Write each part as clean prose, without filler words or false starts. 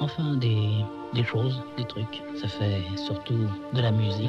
enfin des choses, des trucs. Ça fait surtout de la musique.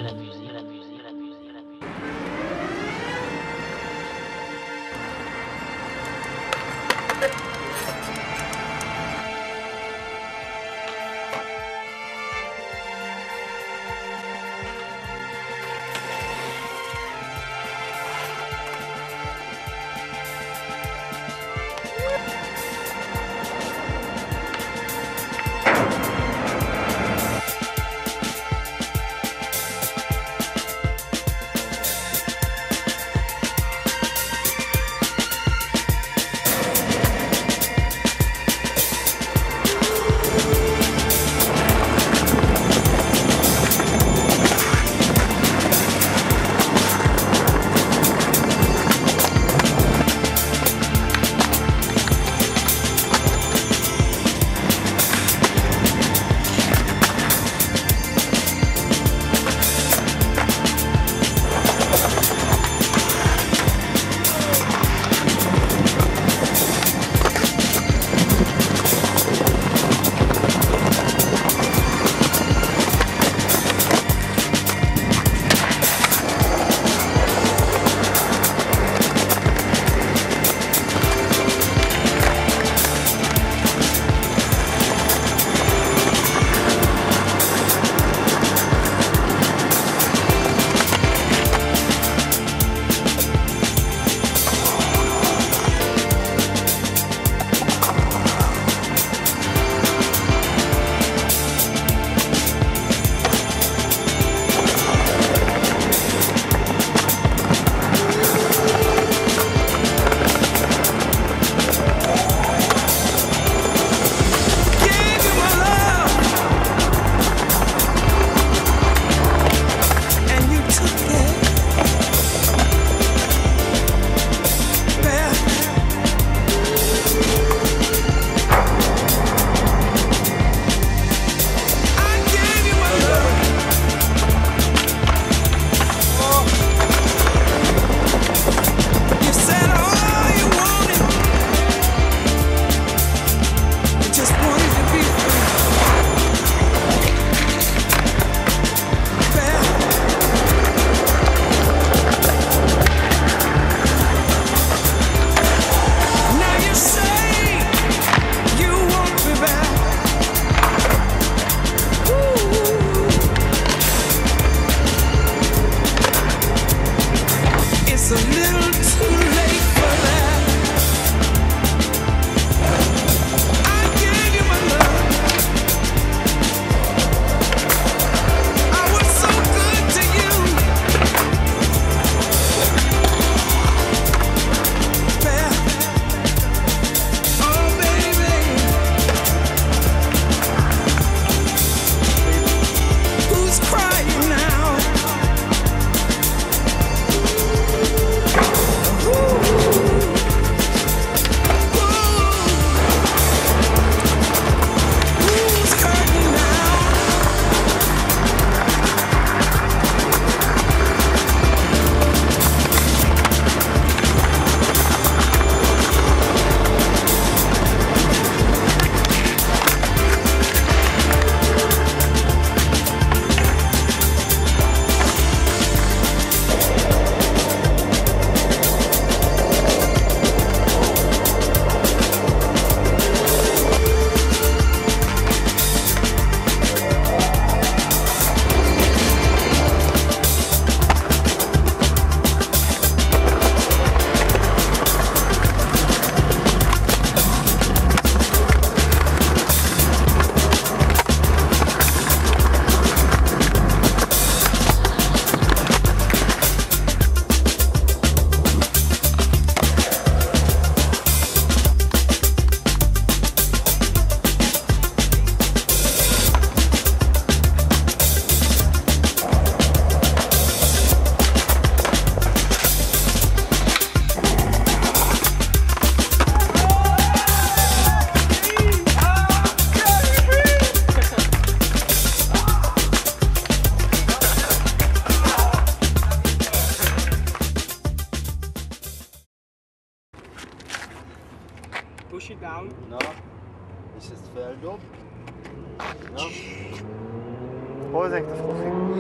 Push it down. No, is het vuil op? Hol is echt de volging?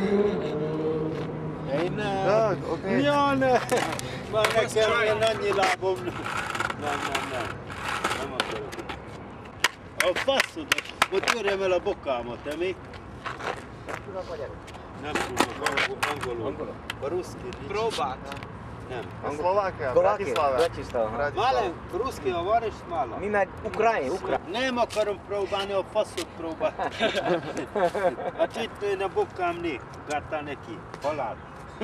Én nem. Ja, ook niet. Ja, nem. Már nekem ilyen annyi lábom. Nem. Nem akarok. A faszod, hogy törjem el a bokámat, Emi. Nem tudok angolul. A ruszki. Próbáld. Nem. Szlovákia, Bratislava. Bratislava. Málem, ruszki, a var és málem. Mi meg Ukrajn. Nem akarom próbálni, a faszot próbálni. Hát itt én a bokámnék, gátál neki, halál.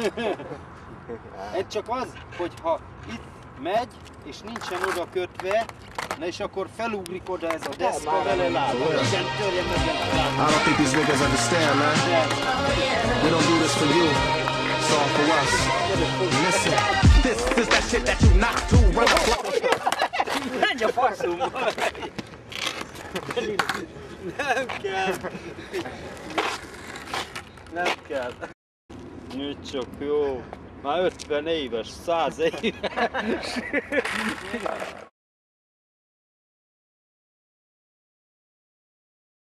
Ez csak az, hogy ha itt megy, és nincsen oda kötve, na és akkor felugrik oda ez a deszka vele lába. Igen, törje meg a lába. I don't think these niggas understand, man. We don't do this for you. It's all for us. Listen, this is that shit that you not too real. Menj a faszomba! Nem kell. Nem kell. Nyújt csak jó. Már 50 éves, 100 éves.